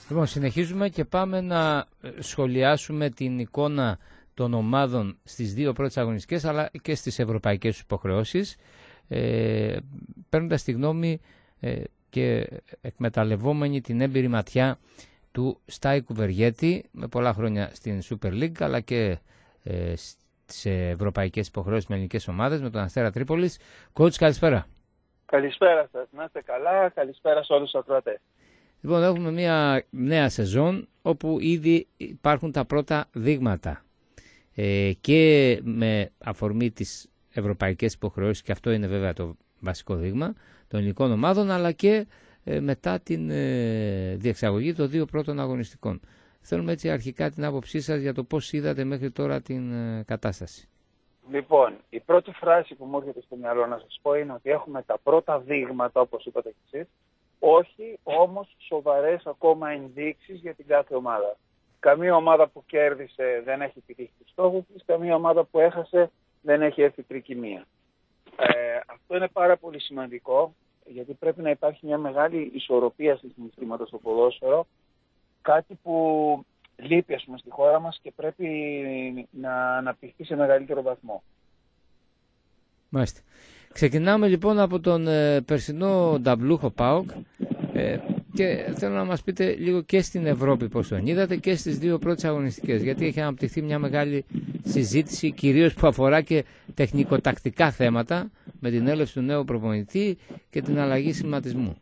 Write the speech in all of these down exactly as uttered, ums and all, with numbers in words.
Λοιπόν, συνεχίζουμε και πάμε να σχολιάσουμε την εικόνα των ομάδων στις δύο πρώτες αγωνιστικές αλλά και στις ευρωπαϊκές υποχρεώσεις, ε, παίρνοντας τη γνώμη ε, και εκμεταλλευόμενοι την έμπειρη ματιά του Στάι Κουβεργέτη με πολλά χρόνια στην Super League αλλά και ε, σε ευρωπαϊκές υποχρεώσεις με ελληνικές ομάδες, με τον Αστέρα Τρίπολης. Coach, καλησπέρα. Καλησπέρα σας, να είστε καλά, καλησπέρα σε όλους τους ακροατές. Λοιπόν, έχουμε μια νέα σεζόν όπου ήδη υπάρχουν τα πρώτα δείγματα ε, και με αφορμή τις ευρωπαϊκές υποχρεώσεις, και αυτό είναι βέβαια το βασικό δείγμα των ελληνικών ομάδων, αλλά και ε, μετά την ε, διεξαγωγή των δύο πρώτων αγωνιστικών. Θέλουμε έτσι αρχικά την άποψή σας για το πώς είδατε μέχρι τώρα την ε, κατάσταση. Λοιπόν, η πρώτη φράση που μου έρχεται στο μυαλό να σας πω είναι ότι έχουμε τα πρώτα δείγματα, όπως είπατε και εσείς, όχι όμως σοβαρές ακόμα ενδείξεις για την κάθε ομάδα. Καμία ομάδα που κέρδισε δεν έχει επιτύχει τους στόχους της, καμία ομάδα που έχασε δεν έχει έρθει τρικυμία. Ε, αυτό είναι πάρα πολύ σημαντικό, γιατί πρέπει να υπάρχει μια μεγάλη ισορροπία στις συναισθήματα στο ποδόσφαιρο, κάτι που λείπει ας πούμε στη χώρα μας και πρέπει να αναπτυχθεί σε μεγαλύτερο βαθμό. Μάλιστα. Ξεκινάμε λοιπόν από τον ε, περσινό νταμπλούχο ΠΑΟΚ ε, και θέλω να μας πείτε λίγο και στην Ευρώπη πώς τον είδατε και στις δύο πρώτες αγωνιστικές, γιατί έχει αναπτυχθεί μια μεγάλη συζήτηση κυρίως που αφορά και τεχνικοτακτικά θέματα με την έλευση του νέου προπονητή και την αλλαγή σχηματισμού.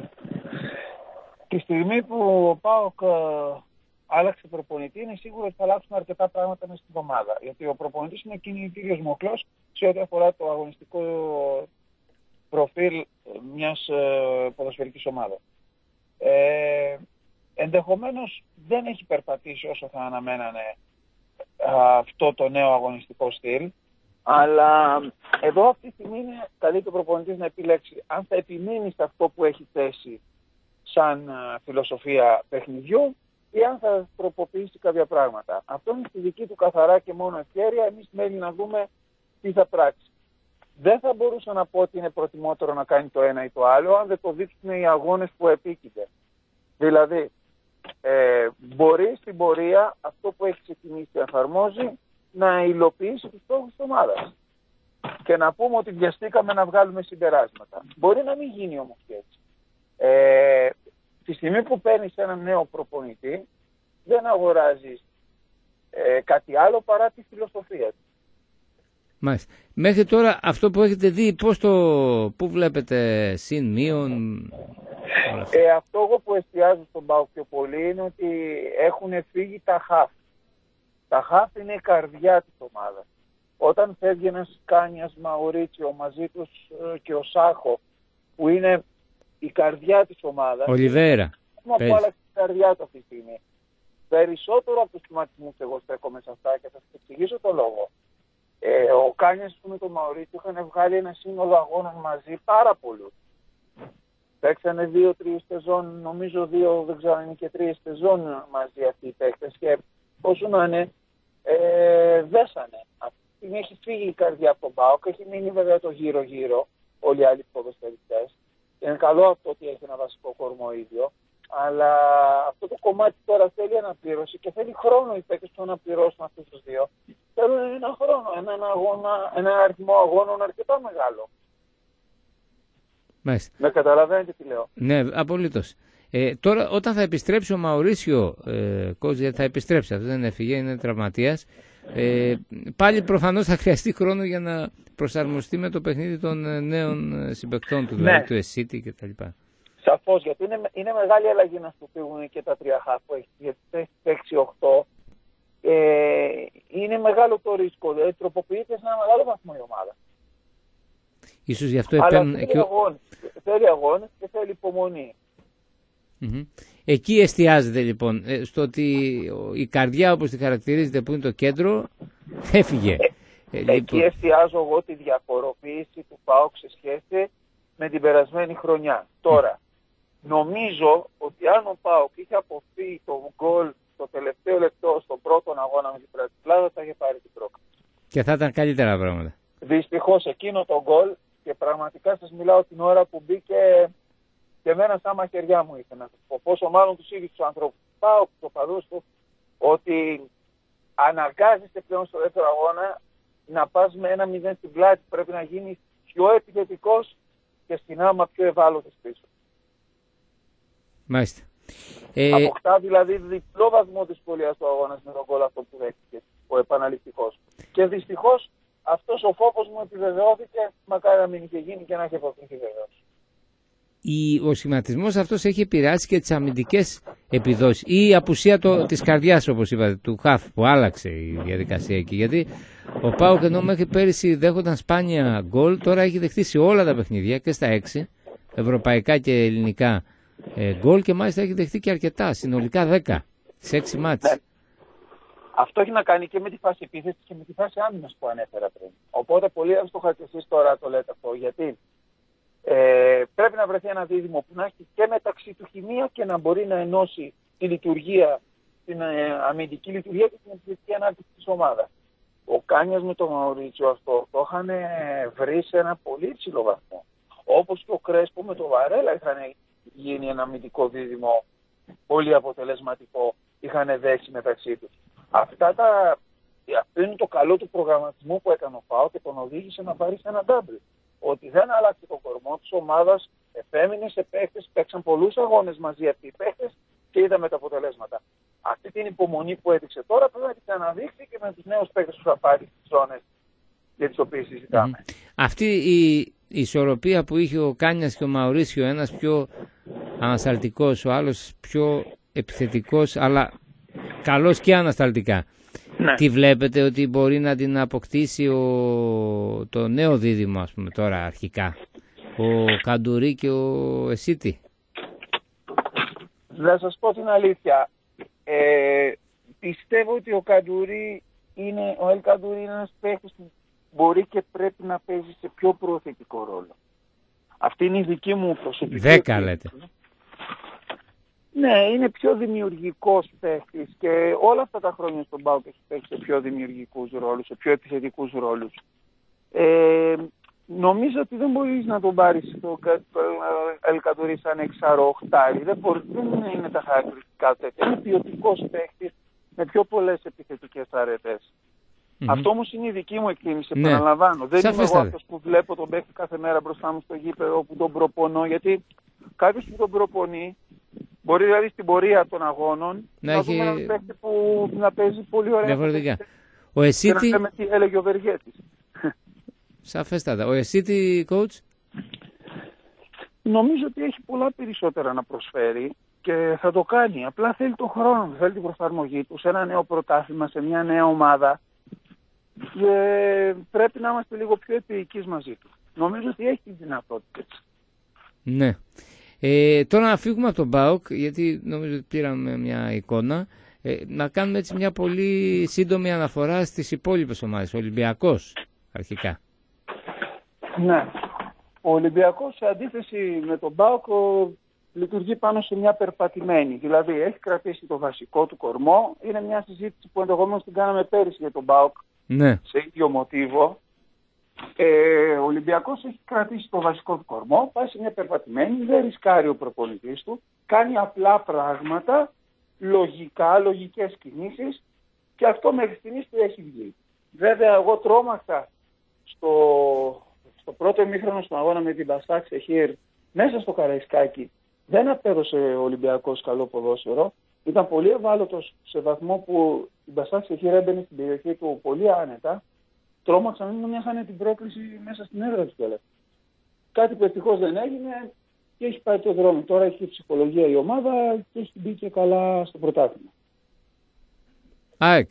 Τη στιγμή που ο ΠΑΟΚ άλλαξε προπονητή, είναι σίγουρο ότι θα αλλάξουν αρκετά πράγματα μέσα στην ομάδα. Γιατί ο προπονητής είναι κινητήριος μοχλός σε ό,τι αφορά το αγωνιστικό προφίλ μιας ε, ποδοσφαιρικής ομάδας. Ε, ενδεχομένως δεν έχει περπατήσει όσο θα αναμένανε αυτό το νέο αγωνιστικό στυλ, αλλά εδώ αυτή τη στιγμή είναι καλή το προπονητής να επιλέξει αν θα επιμείνει σε αυτό που έχει θέσει σαν φιλοσοφία παιχνιδιού ή αν θα τροποποιήσει κάποια πράγματα. Αυτό είναι στη δική του καθαρά και μόνο ευκαιρία. Εμείς μέλη να δούμε τι θα πράξει. Δεν θα μπορούσα να πω ότι είναι προτιμότερο να κάνει το ένα ή το άλλο, αν δεν το δείξουν οι αγώνες που επίκυνται. Δηλαδή, ε, μπορεί στην πορεία αυτό που έχει ξεκινήσει να εφαρμόζει να υλοποιήσει τους στόχους της ομάδας. Και να πούμε ότι βιαστήκαμε να βγάλουμε συμπεράσματα. Μπορεί να μην γίνει όμως και έτσι. Ε, τη στιγμή που παίρνεις έναν νέο προπονητή, δεν αγοράζεις ε, κάτι άλλο παρά τη φιλοσοφία του. Μάλιστα. Μέχρι τώρα αυτό που έχετε δει, πώς το, πού βλέπετε συν, μείον? Ε, αυτό εγώ που εστιάζω στον ΠΑΟΚ πιο πολύ είναι ότι έχουν φύγει τα χαφ. Τα χαφ είναι η καρδιά της ομάδας. Όταν φεύγει ένας Κάνιας, Μαουρίτσιο, μαζί τους ε, και ο Σάχο, που είναι η καρδιά της ομάδας. Ολιβέρα. Έχουμε που άλλαξε την καρδιά του αυτή τη στιγμή. Περισσότερο από τους σχηματισμούς εγώ στέκομαι σε αυτά και θα σας εξηγήσω το λόγο. Ε, ο Κάνιας με τον Μαουρίτσιο είχαν βγάλει ένα σύνολο αγώνων μαζί πάρα πολλούς. Παίξανε δύο-τρεις σεζόν, νομίζω δύο, δεν ξέρω αν είναι και τρεις σεζόν μαζί αυτοί οι παίκτες και όσο να είναι, ε, δέσανε. Αυτή έχει φύγει η καρδιά από τον ΠΑΟΚ, έχει μείνει βέβαια το γύρω-γύρω όλοι οι άλλοι ποδοσφαιριστές. Είναι καλό αυτό ότι έχει ένα βασικό κορμό ίδιο, αλλά αυτό το κομμάτι τώρα θέλει αναπλήρωση και θέλει χρόνο οι παίκτες που αναπληρώσουν αυτούς τους δύο. Θέλουν ένα χρόνο, έναν αγώνα, ένα αριθμό αγώνων αρκετά μεγάλο. Μάλιστα. Με καταλαβαίνετε τι λέω? Ναι, απολύτως. Ε, τώρα όταν θα επιστρέψει ο Μαουρίσιο, ε, coach, γιατί θα επιστρέψει, αυτό δεν έφυγε, είναι τραυματίας, ε, πάλι προφανώς θα χρειαστεί χρόνο για να προσαρμοστεί με το παιχνίδι των νέων συμπαικτών του, δηλαδή ναι, του Εσίτη κτλ. Σαφώς, γιατί είναι, είναι μεγάλη αλλαγή να σου φύγουν και τα τρία χαφ που έχει, γιατί έχει έξι οκτώ. Ε, είναι μεγάλο το ρίσκο, δηλαδή τροποποιείται σε ένα μεγάλο βαθμό η ομάδα. Ίσως γι' αυτό επέμουν... θέλει, και... αγώνες, θέλει αγώνες και θέλει υπομονή. Mm-hmm. Εκεί εστιάζεται λοιπόν, στο ότι η καρδιά όπως τη χαρακτηρίζεται που είναι το κέντρο έφυγε. Ε, ε, λοιπόν... Εκεί εστιάζω εγώ τη διαφοροποίηση του ΠΑΟΚ σε σχέση με την περασμένη χρονιά. Τώρα, νομίζω ότι αν ο ΠΑΟΚ είχε αποφύγει το γκολ το τελευταίο λεπτό στον πρώτο αγώνα με την Πρατισλάβα θα είχε πάρει την πρόκληση. Και θα ήταν καλύτερα πράγματα. Δυστυχώς εκείνο το γκολ, και πραγματικά σας μιλάω την ώρα που μπήκε Και εμένα σαν μαχαιριά μου ήρθε να σας πω. Πόσο μάλλον τους ίδιους τους ανθρώπους πάω, τους οπαδούς του, ότι αναγκάζεσαι πλέον στο δεύτερο αγώνα να πας με ένα μηδέν στην πλάτη. Πρέπει να γίνεις πιο επιθετικός και στην άμα πιο ευάλωτος πίσω. Μάλιστα. Ε... Αποκτά δηλαδή διπλό βαθμό δυσκολίας του αγώνα με τον γκολ αυτό που δέχτηκε, ο επαναληπτικός. Και δυστυχώς αυτός ο φόβος μου επιβεβαιώθηκε, μακάρι να μην είχε γίνει και να είχε αποκτηθεί βεβαίως. Ο σχηματισμός αυτός έχει επηρεάσει και τις αμυντικές επιδόσεις ή η απουσία το, της καρδιάς, όπως είπατε, του χαφ που άλλαξε η διαδικασία εκεί. Γιατί ο ΠΑΟΚ ενώ μέχρι πέρυσι δέχονταν σπάνια γκολ, τώρα έχει δεχτεί σε όλα τα παιχνίδια και στα έξι, ευρωπαϊκά και ελληνικά ε, γκολ, και μάλιστα έχει δεχτεί και αρκετά, συνολικά δέκα σε έξι μάτς. Ναι. Αυτό έχει να κάνει και με τη φάση επίθεσης και με τη φάση άμυνας που ανέφερα πριν. Οπότε πολύ εύστοχα και εσείς τώρα το λέτε αυτό, γιατί Ε, πρέπει να βρεθεί ένα δίδυμο που να έχει και μεταξύ του χημεία και να μπορεί να ενώσει τη λειτουργία, την ε, αμυντική λειτουργία και την επιθετική ανάπτυξη της ομάδας. Ο Κάνιας με τον Μαουρίτσιο αυτό το είχαν βρει σε ένα πολύ υψηλό βαθμό. Όπως και ο Κρέσπο με τον Βαρέλα είχαν γίνει ένα αμυντικό δίδυμο πολύ αποτελεσματικό, είχαν δέσει μεταξύ τους. Αυτά τα, αυτό είναι το καλό του προγραμματισμού που έκανε ο ΠΑΟ και τον οδήγησε να πάρει σε ένα double. Ότι δεν άλλαξε τον κορμό της ομάδας, επέμεινε σε παίχτες, παίξαν πολλούς αγώνες μαζί αυτοί οι παίχτες και είδαμε τα αποτελέσματα. Αυτή την υπομονή που έδειξε τώρα πρέπει να την αναδείξει και με τους νέους παίχτες που θα πάρει στις ζώνες για τις οποίες συζητάμε. Mm-hmm. Αυτή η, η ισορροπία που είχε ο Κάνιας και ο Μαουρίσιο, ένας πιο ανασταλτικός, ο άλλος πιο επιθετικός, αλλά καλός και ανασταλτικά. Ναι. Τι βλέπετε ότι μπορεί να την αποκτήσει ο... το νέο δίδυμο, ας πούμε, τώρα αρχικά, ο Καντουρί και ο Εσίτη? Να σας πω την αλήθεια, ε, πιστεύω ότι ο Καντουρί είναι, ο Ελ Καντουρί είναι ένας παίκτης που μπορεί και πρέπει να παίζει σε πιο προωθητικό ρόλο. Αυτή είναι η δική μου προσωπική. Δέκα λέτε. Ναι, είναι πιο δημιουργικός παίχτης και όλα αυτά τα χρόνια στον ΠΑΟΚ έχει παίξει σε πιο δημιουργικούς ρόλους, σε πιο επιθετικούς ρόλους. Ε, νομίζω ότι δεν μπορείς να τον πάρεις το Ελ Καντουρί σαν εξαροχτάρι. Δεν, δεν είναι τα χαρακτηριστικά τέτοια. Είναι ποιοτικός παίχτης με πιο πολλές επιθετικές αρετές. Mm-hmm. Αυτό όμως είναι η δική μου εκτίμηση, ναι. Επαναλαμβάνω. Δεν είμαι εγώ αυτός που βλέπω τον παίχτη κάθε μέρα μπροστά μου στο γήπεδο, που τον προπονώ, γιατί κάποιος που τον προπονεί μπορεί δηλαδή στην πορεία των αγώνων να, να έχει... δούμε έναν παίκτη που να παίζει πολύ ωραία. Διαφορετικά. Ο Εσίτη... Και να λέμε τι έλεγε ο Βεργέτης. Σαφέστατα. Ο Εσίτη, coach? Νομίζω ότι έχει πολλά περισσότερα να προσφέρει και θα το κάνει. Απλά θέλει τον χρόνο, θέλει την προσαρμογή του σε ένα νέο πρωτάθλημα, σε μια νέα ομάδα. Και πρέπει να είμαστε λίγο πιο επίοικείς μαζί του. Νομίζω ότι έχει τις δυνατότητες. Ναι. Ε, τώρα να φύγουμε από τον ΠΑΟΚ, γιατί νομίζω ότι πήραμε μια εικόνα, ε, να κάνουμε έτσι μια πολύ σύντομη αναφορά στις υπόλοιπες ομάδες. Ο Ολυμπιακός αρχικά. Ναι. Ο Ολυμπιακός σε αντίθεση με τον ΠΑΟΚ λειτουργεί πάνω σε μια περπατημένη. Δηλαδή έχει κρατήσει το βασικό του κορμό. Είναι μια συζήτηση που ενδεχομένως την κάναμε πέρυσι για τον ΠΑΟΚ, ναι. Σε ίδιο μοτίβο. Ε, ο Ολυμπιακός έχει κρατήσει το βασικό του κορμό, πάει σε μια περπατημένη, δεν ρισκάρει ο προπονητής του, κάνει απλά πράγματα, λογικά, λογικές κινήσεις και αυτό μέχρι στιγμής του έχει βγει. Βέβαια εγώ τρόμαξα στο, στο πρώτο ημίχρονο στον αγώνα με την Μπαστάκ Σεχίρ μέσα στο Καραϊσκάκι. Δεν απέδωσε ο Ολυμπιακός καλό ποδόσφαιρο, ήταν πολύ ευάλωτος σε βαθμό που η Μπαστάκ Σεχίρ έμπαινε στην περιοχή του πολύ άνετα. Τρόμαξα να μην χάνε την πρόκληση μέσα στην έδρα του κιόλας. Κάτι που ευτυχώς δεν έγινε και έχει πάει το δρόμο. Τώρα έχει ψυχολογία η ομάδα και έχει μπει και καλά στο πρωτάθλημα. ΑΕΚ.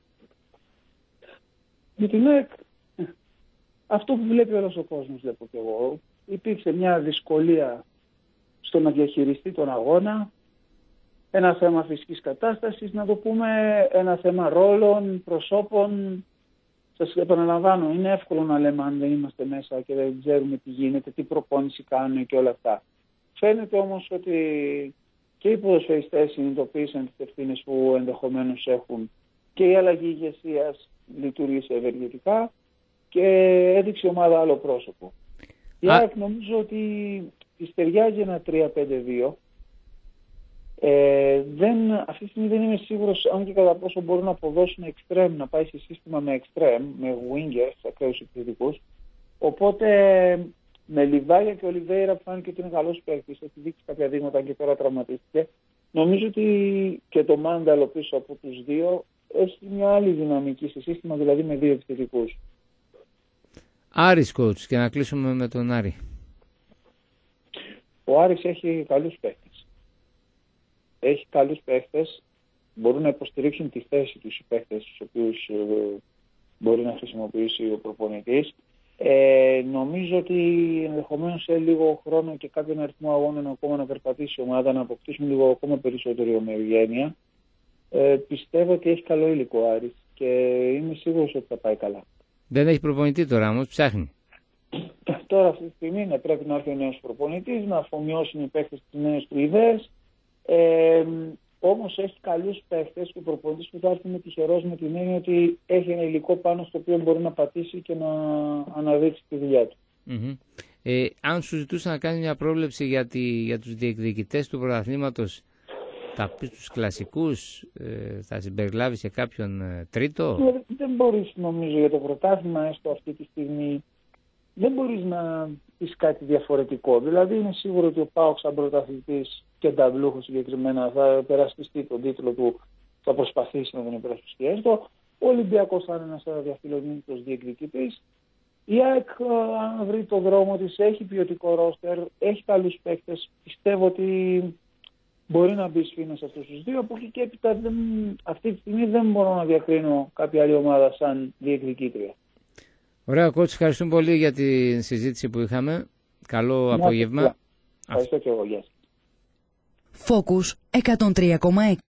Για την ΑΕΚ, αυτό που βλέπει όλος ο κόσμος, βλέπω κι εγώ. Υπήρξε μια δυσκολία στο να διαχειριστεί τον αγώνα. Ένα θέμα φυσικής κατάστασης, να το πούμε, ένα θέμα ρόλων, προσώπων. Σας επαναλαμβάνω, είναι εύκολο να λέμε αν δεν είμαστε μέσα και δεν ξέρουμε τι γίνεται, τι προπόνηση κάνουν και όλα αυτά. Φαίνεται όμως ότι και οι ποδοσφαιριστές συνειδητοποίησαν τις ευθύνες που ενδεχομένως έχουν και η αλλαγή ηγεσίας λειτουργήσε ευεργετικά και έδειξε η ομάδα άλλο πρόσωπο. Η ΑΕΚ νομίζω ότι της ταιριάζει ένα τρία πέντε δύο. Ε, δεν, αυτή τη στιγμή δεν είμαι σίγουρος αν και κατά πόσο μπορούν να αποδώσουν extreme, να πάει σε σύστημα με extreme, με wingers, ακραίους επιθετικούς. Οπότε με Λιβάγια και Ολιβέηρα που φάνηκε ότι είναι καλός παίκτης, έχει δείξει κάποια δείγματα και τώρα τραυματίστηκε. Νομίζω ότι και το Μάνταλο πίσω από τους δύο έχει μια άλλη δυναμική σε σύστημα, δηλαδή με δύο επιθετικούς. Άρης coach, και να κλείσουμε με τον Άρη. Ο Άρης έχει καλούς παίκτες. Έχει καλούς παίκτες, μπορούν να υποστηρίξουν τη θέση τους οι παίκτες τους οποίους ε, μπορεί να χρησιμοποιήσει ο προπονητής. Ε, νομίζω ότι ενδεχομένως σε λίγο χρόνο και κάποιον αριθμό αγώνων ακόμα να περπατήσει η ομάδα, να αποκτήσουμε λίγο ακόμα περισσότερη ομοιογένεια. Ε, πιστεύω ότι έχει καλό υλικό ο Άρης και είμαι σίγουρος ότι θα πάει καλά. Δεν έχει προπονητή τώρα όμως, ψάχνει. Τώρα αυτή τη στιγμή ναι, πρέπει να έρθει ο νέος προπονητής, να αφομοιώσουν οι παίκτες τις νέες του ιδέες. Ε, όμως έχει καλούς παίκτες και ο προπονητής που θα έρθει είναι τυχερός με την έννοια ότι έχει ένα υλικό πάνω στο οποίο μπορεί να πατήσει και να αναδείξει τη δουλειά του. Mm-hmm. Ε, αν σου ζητούσα να κάνει μια πρόβλεψη για, τη, για τους διεκδικητές του πρωταθλήματος, θα πεις τους κλασικούς, ε, θα συμπεριλάβει σε κάποιον ε, τρίτο? Δεν, δεν μπορείς νομίζω για το πρωτάθλημα έστω αυτή τη στιγμή, δεν μπορείς να πεις κάτι διαφορετικό. Δηλαδή είναι σίγουρο ότι ο ΠΑΟΚ σαν πρωταθλητής και νταμπλούχος συγκεκριμένα θα περασπιστεί τον τίτλο του, θα προσπαθήσει να τον υπερασπιστεί έστω. Ο Ολυμπιακός θα είναι ένας διαφιλονίκητος διεκδικητής. Η ΑΕΚ αν βρει το δρόμο της, έχει ποιοτικό ρόστερ, έχει καλούς παίκτες. Πιστεύω ότι μπορεί να μπει σφήνα σε αυτούς τους δύο. Από εκεί και έπειτα δεν, αυτή τη στιγμή δεν μπορώ να διακρίνω κάποια άλλη ομάδα σαν διεκδικήτρια. Ωραία, coach, ευχαριστούμε πολύ για τη συζήτηση που είχαμε. Καλό Μια απόγευμα. Ευχαριστώ και εγώ. Γεια σας. Focus εκατόν τρία κόμμα έξι.